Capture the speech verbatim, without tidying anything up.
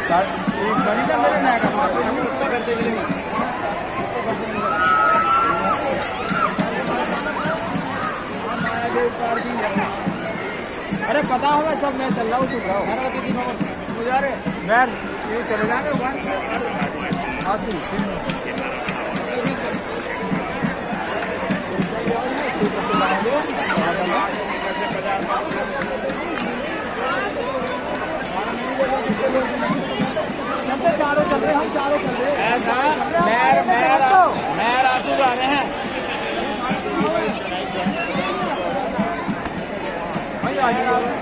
बड़ी का मेरे नया का घर से मिलेगा। अरे पता होगा जब मैं चल रहा हूँ चुप रहा हूँ मैं ये चले जाएंगे चारों चल रहे हम चारों चल रहे ऐसा मैं मैं मैं रासू जा रहे हैं भाई